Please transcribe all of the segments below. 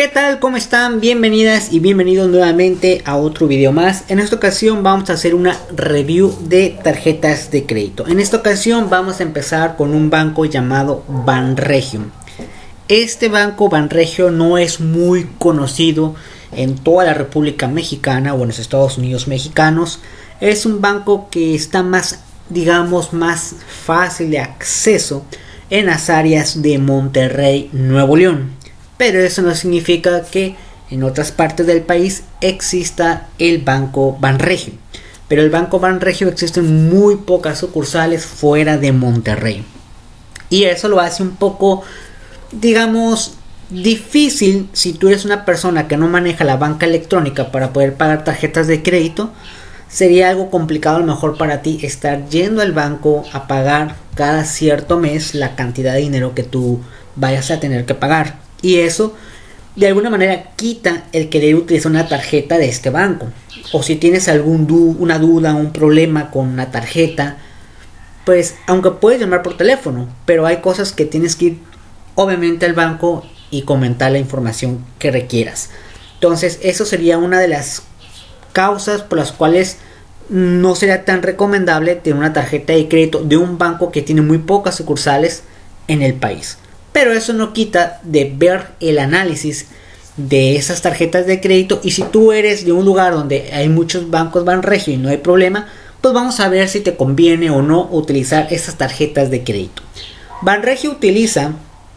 ¿Qué tal? ¿Cómo están? Bienvenidas y bienvenidos nuevamente a otro video más. En esta ocasión vamos a hacer una review de tarjetas de crédito. En esta ocasión vamos a empezar con un banco llamado Banregio. Este banco Banregio no es muy conocido en toda la República Mexicana o en los Estados Unidos mexicanos. Es un banco que está más, digamos, más fácil de acceso en las áreas de Monterrey, Nuevo León. Pero eso no significa que en otras partes del país exista el Banco Banregio. Pero el Banco Banregio existe en muy pocas sucursales fuera de Monterrey. Y eso lo hace un poco, digamos, difícil si tú eres una persona que no maneja la banca electrónica para poder pagar tarjetas de crédito. Sería algo complicado a lo mejor para ti estar yendo al banco a pagar cada cierto mes la cantidad de dinero que tú vayas a tener que pagar. Y eso de alguna manera quita el querer utilizar una tarjeta de este banco. O si tienes una duda, un problema con una tarjeta, pues aunque puedes llamar por teléfono, pero hay cosas que tienes que ir obviamente al banco y comentar la información que requieras. Entonces eso sería una de las causas por las cuales no sería tan recomendable tener una tarjeta de crédito de un banco que tiene muy pocas sucursales en el país. Pero eso no quita de ver el análisis de esas tarjetas de crédito. Y si tú eres de un lugar donde hay muchos bancos Banregio y no hay problema, pues vamos a ver si te conviene o no utilizar esas tarjetas de crédito. Banregio utiliza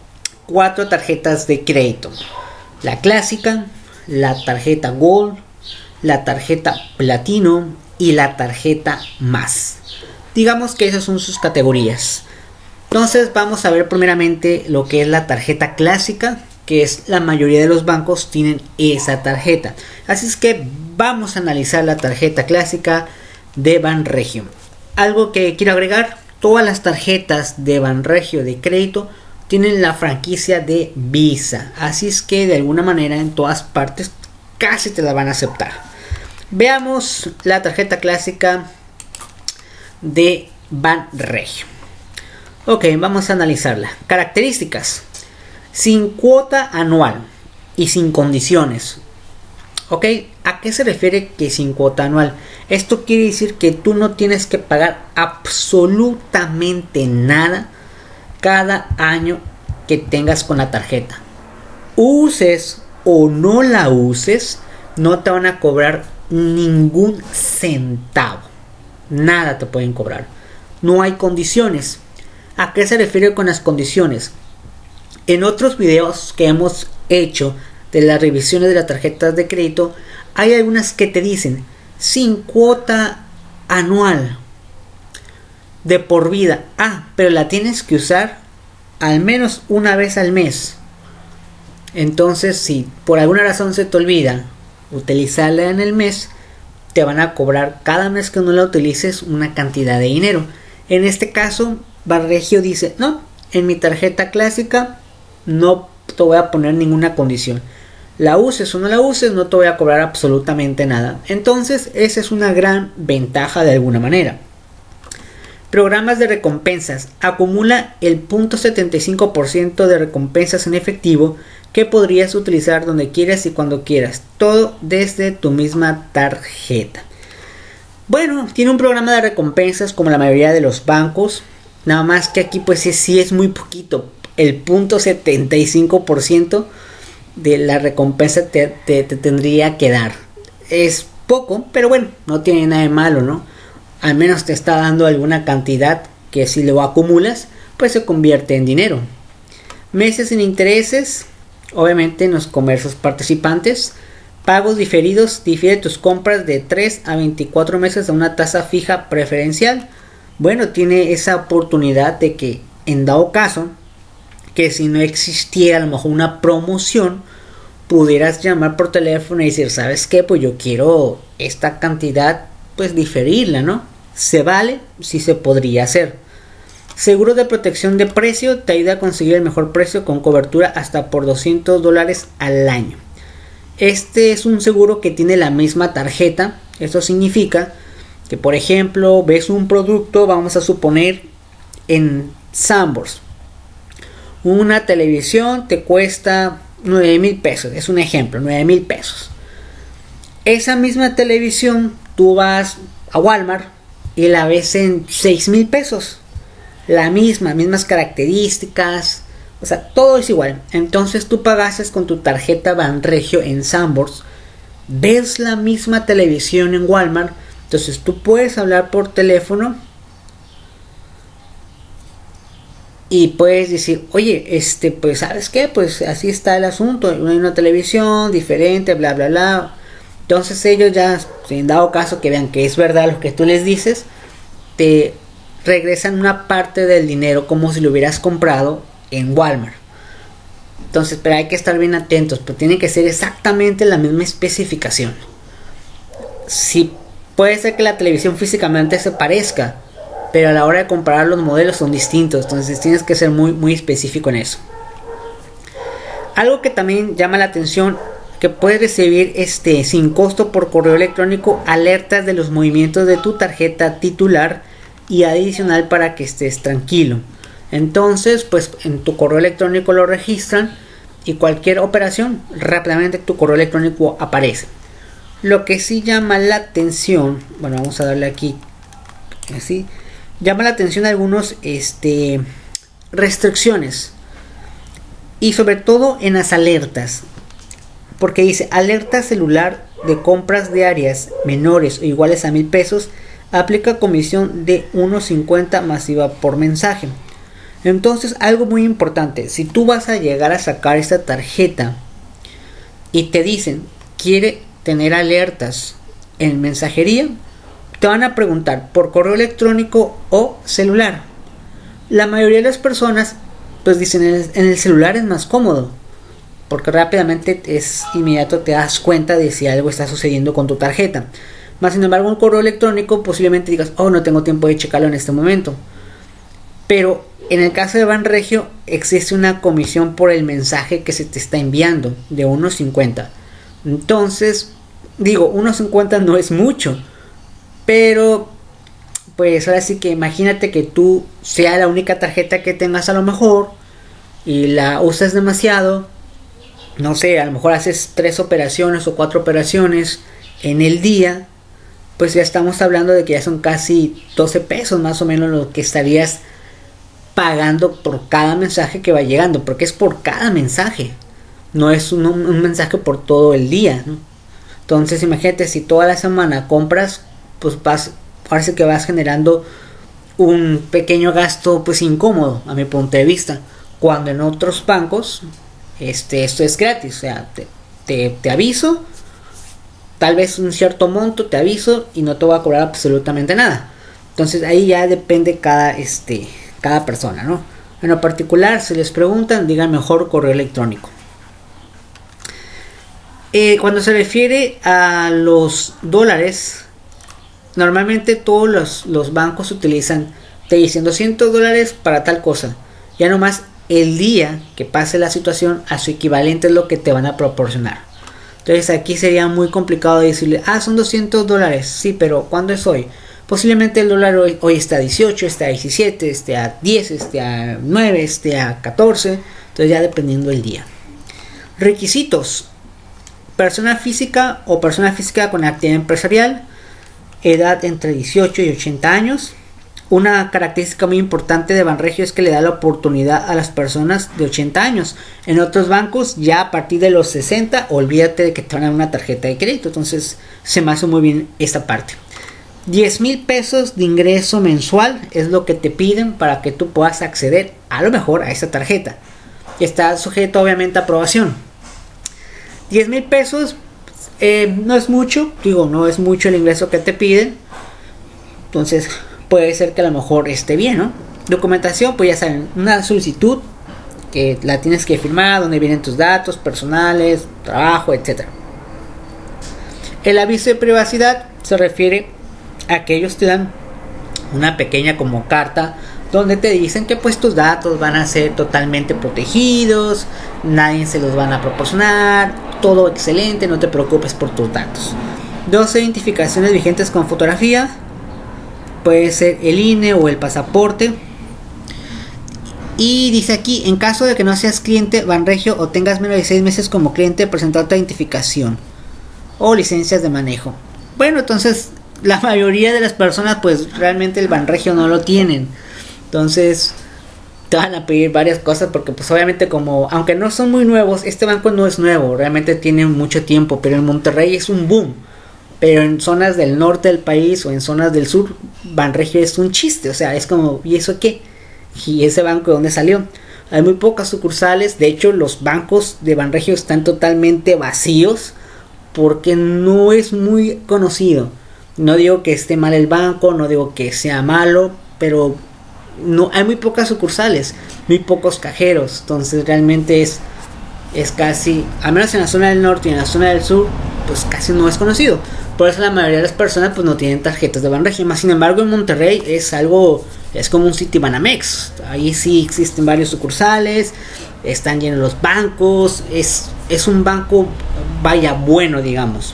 4 tarjetas de crédito: la clásica, la tarjeta Gold, la tarjeta Platino y la tarjeta Más. Digamos que esas son sus categorías. Entonces vamos a ver primeramente lo que es la tarjeta clásica, que es la mayoría de los bancos tienen esa tarjeta. Así es que vamos a analizar la tarjeta clásica de Banregio. Algo que quiero agregar: todas las tarjetas de Banregio de crédito tienen la franquicia de Visa. Así es que de alguna manera en todas partes casi te la van a aceptar. Veamos la tarjeta clásica de Banregio. Ok, vamos a analizarla. Características: sin cuota anual y sin condiciones. Ok, ¿a qué se refiere que sin cuota anual? Esto quiere decir que tú no tienes que pagar absolutamente nada cada año que tengas con la tarjeta. Uses o no la uses, no te van a cobrar ningún centavo. Nada te pueden cobrar. No hay condiciones. ¿A qué se refiere con las condiciones? En otros videos que hemos hecho de las revisiones de las tarjetas de crédito, hay algunas que te dicen sin cuota anual de por vida. Pero la tienes que usar al menos una vez al mes. Entonces, si por alguna razón se te olvida utilizarla en el mes, te van a cobrar cada mes que no la utilices una cantidad de dinero. En este caso, Banregio dice: no, en mi tarjeta clásica no te voy a poner ninguna condición. La uses o no la uses, no te voy a cobrar absolutamente nada. Entonces esa es una gran ventaja de alguna manera. Programas de recompensas: acumula el 0.75% de recompensas en efectivo que podrías utilizar donde quieras y cuando quieras, todo desde tu misma tarjeta. Bueno, tiene un programa de recompensas como la mayoría de los bancos, nada más que aquí pues sí es muy poquito. El 0.75% de la recompensa te tendría que dar. Es poco, pero bueno, no tiene nada de malo, ¿no? Al menos te está dando alguna cantidad que si lo acumulas, pues se convierte en dinero. Meses sin intereses, obviamente en los comercios participantes. Pagos diferidos: difiere tus compras de 3 a 24 meses a una tasa fija preferencial. Bueno, tiene esa oportunidad de que en dado caso que si no existiera a lo mejor una promoción, pudieras llamar por teléfono y decir: ¿sabes qué? Pues yo quiero esta cantidad, pues diferirla, ¿no? ¿Se vale? Sí se podría hacer. Seguro de protección de precio: te ayuda a conseguir el mejor precio con cobertura hasta por $200 al año. Este es un seguro que tiene la misma tarjeta. Esto significa que, por ejemplo, ves un producto, vamos a suponer en Sanborns, una televisión te cuesta 9,000 pesos, es un ejemplo, 9,000 pesos. Esa misma televisión tú vas a Walmart y la ves en 6,000 pesos. La mismas características, o sea, todo es igual. Entonces tú pagaste con tu tarjeta Banregio en Sanborns, ves la misma televisión en Walmart. Entonces tú puedes hablar por teléfono y puedes decir, oye, pues ¿sabes qué? Pues así está el asunto, hay una televisión diferente, bla bla bla. Entonces ellos ya, si en dado caso que vean que es verdad lo que tú les dices, te regresan una parte del dinero como si lo hubieras comprado en Walmart. Entonces, pero hay que estar bien atentos, pero tiene que ser exactamente la misma especificación. Sí, puede ser que la televisión físicamente se parezca, pero a la hora de comparar los modelos son distintos. Entonces tienes que ser muy específico en eso. Algo que también llama la atención, que puedes recibir sin costo por correo electrónico alertas de los movimientos de tu tarjeta titular y adicional para que estés tranquilo. Entonces, pues en tu correo electrónico lo registran y cualquier operación rápidamente tu correo electrónico aparece. Lo que sí llama la atención, bueno, vamos a darle aquí así, llama la atención algunos restricciones y sobre todo en las alertas, porque dice alerta celular de compras diarias menores o iguales a 1,000 pesos, aplica comisión de 1.50 masiva por mensaje. Entonces, algo muy importante, si tú vas a llegar a sacar esta tarjeta y te dicen quiere tener alertas en mensajería, te van a preguntar por correo electrónico o celular. La mayoría de las personas pues dicen en el celular es más cómodo, porque rápidamente es inmediato, te das cuenta de si algo está sucediendo con tu tarjeta. Más sin embargo, un correo electrónico posiblemente digas, oh, no tengo tiempo de checarlo en este momento. Pero en el caso de Banregio existe una comisión por el mensaje que se te está enviando de 1.50. Entonces, digo, 1.50 no es mucho, pero pues ahora sí que imagínate que tú sea la única tarjeta que tengas a lo mejor y la usas demasiado. No sé, a lo mejor haces 3 operaciones o 4 operaciones en el día, pues ya estamos hablando de que ya son casi 12 pesos más o menos lo que estarías pagando por cada mensaje que va llegando, porque es por cada mensaje, no es un mensaje por todo el día, ¿no? Entonces imagínate, si toda la semana compras, pues parece que vas generando un pequeño gasto pues incómodo a mi punto de vista, cuando en otros bancos esto es gratis. O sea, te aviso, tal vez un cierto monto, te aviso y no te voy a cobrar absolutamente nada. Entonces ahí ya depende cada persona, ¿no? En lo particular, si les preguntan, digan mejor correo electrónico. Cuando se refiere a los dólares, normalmente todos los bancos utilizan, te dicen $200 para tal cosa. Ya nomás el día que pase la situación, a su equivalente es lo que te van a proporcionar. Entonces aquí sería muy complicado decirle, son $200, sí, pero ¿cuándo es hoy? Posiblemente el dólar hoy está a 18, está a 17, esté a 10, esté a 9, esté a 14. Entonces ya dependiendo del día. Requisitos: persona física o persona física con actividad empresarial, edad entre 18 y 80 años. Una característica muy importante de Banregio es que le da la oportunidad a las personas de 80 años. En otros bancos ya a partir de los 60, olvídate de que te van a dar una tarjeta de crédito. Entonces se me hace muy bien esta parte. 10,000 pesos de ingreso mensual es lo que te piden para que tú puedas acceder a lo mejor a esta tarjeta. Y está sujeto obviamente a aprobación. 10,000 pesos no es mucho, no es mucho el ingreso que te piden. Entonces puede ser que a lo mejor esté bien, ¿no? Documentación, pues ya saben, una solicitud que la tienes que firmar, donde vienen tus datos personales, trabajo, etc. El aviso de privacidad se refiere a que ellos te dan una pequeña como carta donde te dicen que pues tus datos van a ser totalmente protegidos, nadie se los van a proporcionar, todo excelente, no te preocupes por tus datos. 2 identificaciones vigentes con fotografía, puede ser el INE o el pasaporte. Y dice aquí, en caso de que no seas cliente Banregio o tengas menos de 6 meses como cliente, presenta otra identificación o licencias de manejo. Bueno, entonces la mayoría de las personas pues realmente el Banregio no lo tienen. Entonces te van a pedir varias cosas porque pues obviamente como, aunque no son muy nuevos, este banco no es nuevo, realmente tiene mucho tiempo, pero en Monterrey es un boom. Pero en zonas del norte del país o en zonas del sur, Banregio es un chiste, o sea, es como, ¿y eso qué? ¿Y ese banco de dónde salió? Hay muy pocas sucursales, de hecho los bancos de Banregio están totalmente vacíos porque no es muy conocido. No digo que esté mal el banco, no digo que sea malo, pero no hay muy pocas sucursales, muy pocos cajeros, entonces realmente es casi, al menos en la zona del norte y en la zona del sur, pues casi no es conocido. Por eso la mayoría de las personas pues no tienen tarjetas de Banregio. Más sin embargo en Monterrey es como un Citibanamex. Ahí sí existen varios sucursales, están llenos los bancos, es un banco, vaya, bueno, digamos.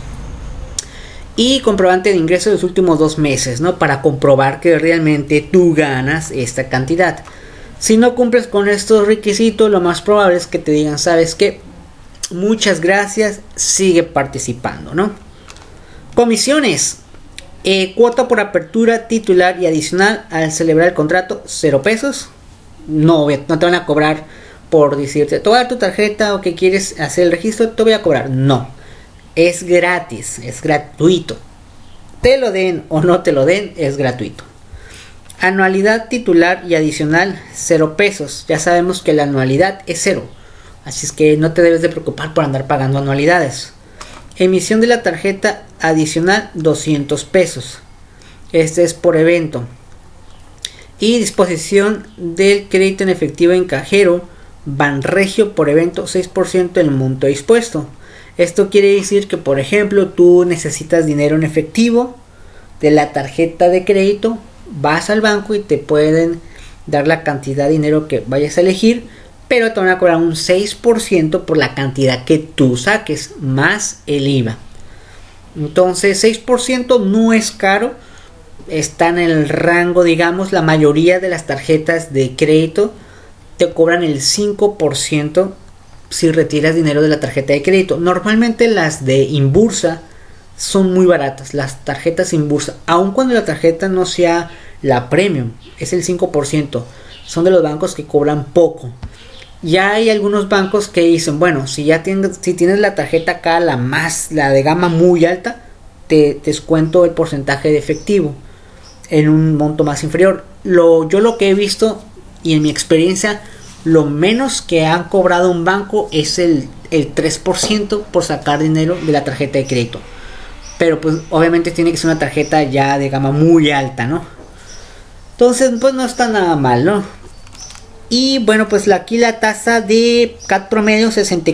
Y comprobante de ingreso de los últimos 2 meses, ¿no? Para comprobar que realmente tú ganas esta cantidad. Si no cumples con estos requisitos, lo más probable es que te digan, ¿sabes qué? Muchas gracias, sigue participando, ¿no? Comisiones. Cuota por apertura, titular y adicional al celebrar el contrato, 0 pesos. No te van a cobrar por decirte, te voy a dar tu tarjeta o que quieres hacer el registro, te voy a cobrar. No, es gratis, es gratuito. Te lo den o no te lo den, es gratuito. Anualidad titular y adicional, 0 pesos. Ya sabemos que la anualidad es 0. Así es que no te debes de preocupar por andar pagando anualidades. Emisión de la tarjeta adicional, 200 pesos. Este es por evento. Y disposición del crédito en efectivo en cajero, Banregio por evento, 6% del monto dispuesto. Esto quiere decir que, por ejemplo, tú necesitas dinero en efectivo de la tarjeta de crédito, vas al banco y te pueden dar la cantidad de dinero que vayas a elegir, pero te van a cobrar un 6% por la cantidad que tú saques, más el IVA. Entonces 6% no es caro, está en el rango, digamos, la mayoría de las tarjetas de crédito te cobran el 5% si retiras dinero de la tarjeta de crédito. Normalmente las de Inbursa son muy baratas, las tarjetas Inbursa, aun cuando la tarjeta no sea la premium, es el 5%, son de los bancos que cobran poco. Ya hay algunos bancos que dicen, bueno, si tienes la tarjeta acá, la de gama muy alta, te descuento el porcentaje de efectivo en un monto más inferior. Yo lo que he visto y en mi experiencia, lo menos que han cobrado un banco es el 3% por sacar dinero de la tarjeta de crédito. Pero pues obviamente tiene que ser una tarjeta ya de gama muy alta, ¿no? Entonces pues no está nada mal, ¿no? Y bueno, pues aquí la tasa de CAT promedio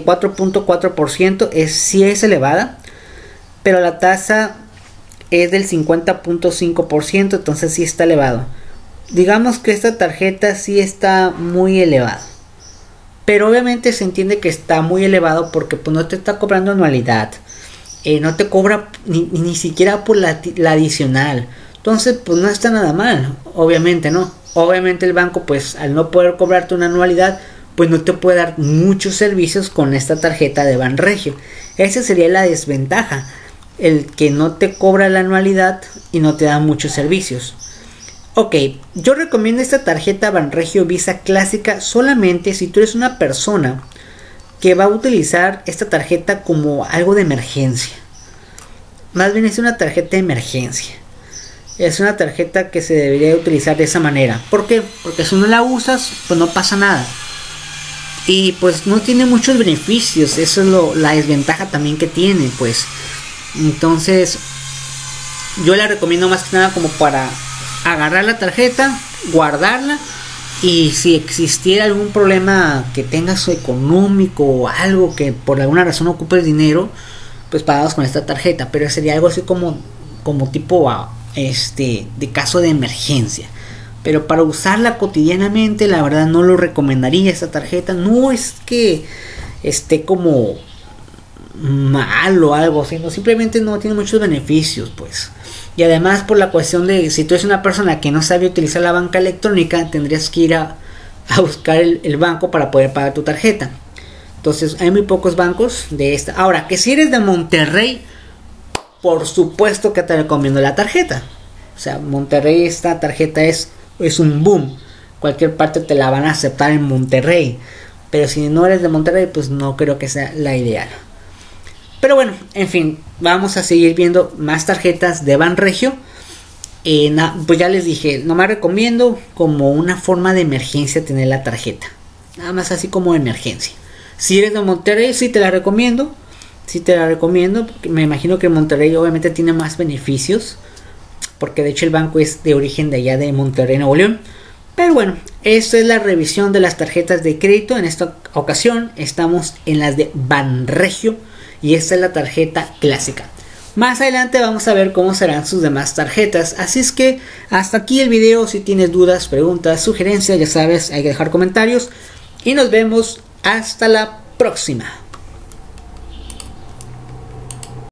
64.4% sí es elevada, pero la tasa es del 50.5%, entonces sí está elevado. Digamos que esta tarjeta sí está muy elevada, pero obviamente se entiende que está muy elevado porque pues no te está cobrando anualidad, no te cobra ni siquiera por la adicional. Entonces pues no está nada mal, obviamente no. Obviamente el banco pues al no poder cobrarte una anualidad pues no te puede dar muchos servicios con esta tarjeta de Banregio. Esa sería la desventaja, el que no te cobra la anualidad y no te da muchos servicios. Ok, yo recomiendo esta tarjeta Banregio Visa Clásica solamente si tú eres una persona que va a utilizar esta tarjeta como algo de emergencia. Más bien es una tarjeta de emergencia. Es una tarjeta que se debería utilizar de esa manera. ¿Por qué? Porque si no la usas, pues no pasa nada. Y pues no tiene muchos beneficios. Eso es la desventaja también que tiene, pues. Entonces, yo la recomiendo más que nada como para agarrar la tarjeta, guardarla. Y si existiera algún problema que tengas económico o algo que por alguna razón ocupes dinero, pues pagamos con esta tarjeta. Pero sería algo así como tipo de caso de emergencia. Pero para usarla cotidianamente, la verdad no lo recomendaría esta tarjeta. No es que esté como mal o algo, sino simplemente no tiene muchos beneficios, pues. Y además por la cuestión de si tú eres una persona que no sabe utilizar la banca electrónica, tendrías que ir a a buscar el banco para poder pagar tu tarjeta. Entonces hay muy pocos bancos de esta. Ahora, que si eres de Monterrey, por supuesto que te recomiendo la tarjeta. O sea, Monterrey, esta tarjeta es un boom. Cualquier parte te la van a aceptar en Monterrey. Pero si no eres de Monterrey, pues no creo que sea la ideal. Pero bueno, en fin, vamos a seguir viendo más tarjetas de Banregio. Pues ya les dije, nomás recomiendo como una forma de emergencia tener la tarjeta. Nada más así como de emergencia. Si eres de Monterrey, sí te la recomiendo. Sí te la recomiendo. Porque me imagino que Monterrey obviamente tiene más beneficios. Porque de hecho el banco es de origen de allá de Monterrey, Nuevo León. Pero bueno, esta es la revisión de las tarjetas de crédito. En esta ocasión estamos en las de Banregio. Y esta es la tarjeta clásica. Más adelante vamos a ver cómo serán sus demás tarjetas. Así es que hasta aquí el video. Si tienes dudas, preguntas, sugerencias, ya sabes, hay que dejar comentarios. Y nos vemos hasta la próxima.